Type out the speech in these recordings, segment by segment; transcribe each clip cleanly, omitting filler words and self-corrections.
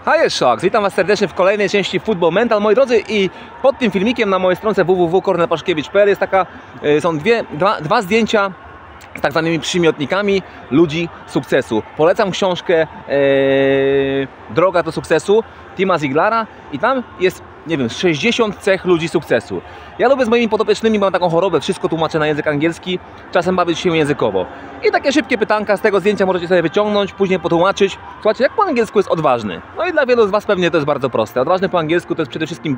Hi Sharks, witam Was serdecznie w kolejnej części Football Mental, moi drodzy, i pod tym filmikiem na mojej stronce www.kornelpaszkiewicz.pl jest są dwa zdjęcia z tak zwanymi przymiotnikami ludzi sukcesu. Polecam książkę Droga do sukcesu Tima Ziglara i tam jest, nie wiem, 60 cech ludzi sukcesu. Ja lubię z moimi podopiecznymi, mam taką chorobę, wszystko tłumaczę na język angielski, czasem bawić się językowo. I takie szybkie pytanka z tego zdjęcia możecie sobie wyciągnąć, później potłumaczyć. Słuchajcie, jak po angielsku jest odważny? No i dla wielu z Was pewnie to jest bardzo proste. Odważny po angielsku to jest przede wszystkim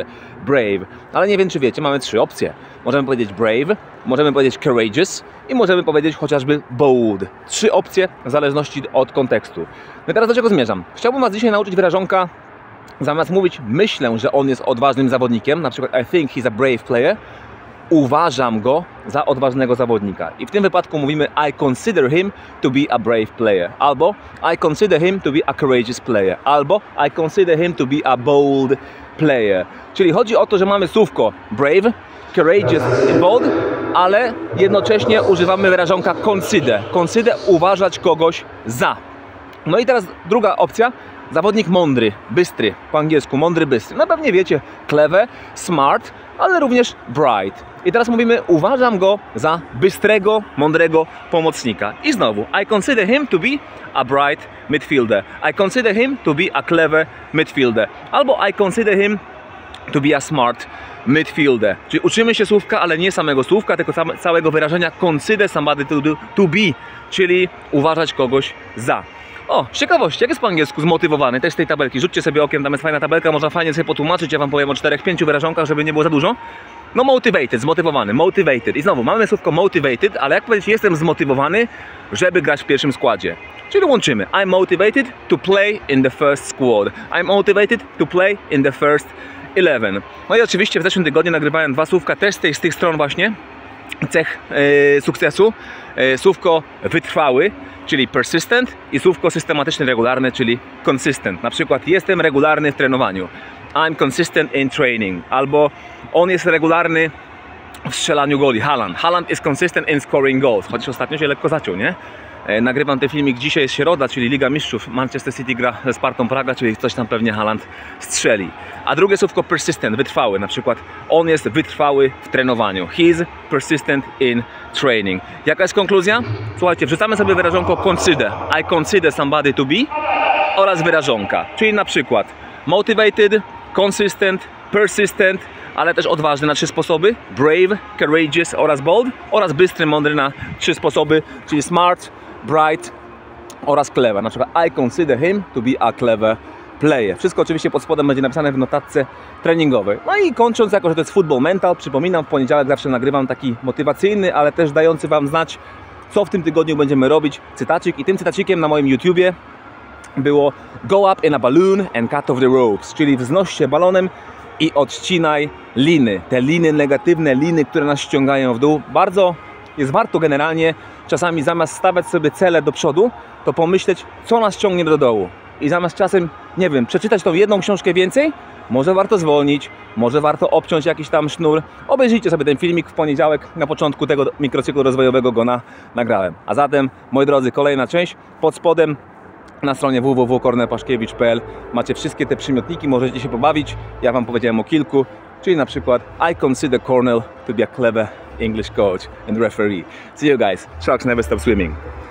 brave. Ale nie wiem, czy wiecie, mamy 3 opcje. Możemy powiedzieć brave, możemy powiedzieć courageous i możemy powiedzieć chociażby bold. 3 opcje w zależności od kontekstu. No i teraz do czego zmierzam? Chciałbym Was dzisiaj nauczyć wyrażonka. Zamiast mówić, myślę, że on jest odważnym zawodnikiem, na przykład I think he's a brave player, uważam go za odważnego zawodnika. I w tym wypadku mówimy I consider him to be a brave player. Albo I consider him to be a courageous player. Albo I consider him to be a bold player. Czyli chodzi o to, że mamy słówko brave, courageous i bold, ale jednocześnie używamy wyrażonka consider. Consider, uważać kogoś za. No i teraz druga opcja. Zawodnik mądry, bystry, po angielsku mądry, bystry. No pewnie wiecie, clever, smart, ale również bright. I teraz mówimy, uważam go za bystrego, mądrego pomocnika. I znowu, I consider him to be a bright midfielder. I consider him to be a clever midfielder. Albo I consider him to be a smart midfielder. Czyli uczymy się słówka, ale nie samego słówka, tylko całego wyrażenia consider somebody to be, czyli uważać kogoś za. O, z ciekawości, jak jest po angielsku zmotywowany? Też z tej tabelki. Rzućcie sobie okiem, tam jest fajna tabelka, można fajnie sobie potłumaczyć. Ja Wam powiem o 4-5 wyrażonkach, żeby nie było za dużo. No motivated, zmotywowany, motivated. I znowu, mamy słówko motivated, ale jak powiedzieć, jestem zmotywowany, żeby grać w pierwszym składzie. Czyli łączymy. I'm motivated to play in the first squad. I'm motivated to play in the first 11. No i oczywiście w zeszłym tygodniu nagrywałem 2 słówka też z tych stron właśnie, cech sukcesu. Słówko wytrwały, czyli persistent, i słówko systematyczny, regularny, czyli consistent. Na przykład jestem regularny w trenowaniu. I'm consistent in training. Albo on jest regularny w strzelaniu goli. Haaland is consistent in scoring goals. Chociaż ostatnio się lekko zaciął, nie? Nagrywam ten filmik, dzisiaj jest środa, czyli Liga Mistrzów. Manchester City gra ze Spartą Praga, czyli coś tam pewnie Haaland strzeli. A drugie słówko persistent, wytrwały. Na przykład on jest wytrwały w trenowaniu. He's persistent in training. Jaka jest konkluzja? Słuchajcie, wrzucamy sobie wyrażonko consider. I consider somebody to be oraz wyrażonka. Czyli na przykład motivated, consistent, persistent, ale też odważny na 3 sposoby. Brave, courageous oraz bold. Oraz bystry, mądry na 3 sposoby, czyli smart, bright oraz clever. Na przykład I consider him to be a clever player. Wszystko oczywiście pod spodem będzie napisane w notatce treningowej. No i kończąc, jako że to jest Football Mental, przypominam, w poniedziałek zawsze nagrywam taki motywacyjny, ale też dający Wam znać, co w tym tygodniu będziemy robić, cytacik. I tym cytacikiem na moim YouTubie było Go up in a balloon and cut off the ropes, czyli wznoś się balonem i odcinaj liny. Te liny negatywne, liny, które nas ściągają w dół. Bardzo jest warto generalnie czasami zamiast stawiać sobie cele do przodu, to pomyśleć, co nas ciągnie do dołu. I zamiast czasem, nie wiem, przeczytać tą jedną książkę więcej, może warto zwolnić, może warto obciąć jakiś tam sznur. Obejrzyjcie sobie ten filmik w poniedziałek, na początku tego mikrocyklu rozwojowego go nagrałem. A zatem, moi drodzy, kolejna część. Pod spodem na stronie www.kornelpaszkiewicz.pl macie wszystkie te przymiotniki, możecie się pobawić. Ja Wam powiedziałem o kilku, czyli na przykład I consider Cornel to be a clever English coach and referee. See you guys. Sharks never stop swimming.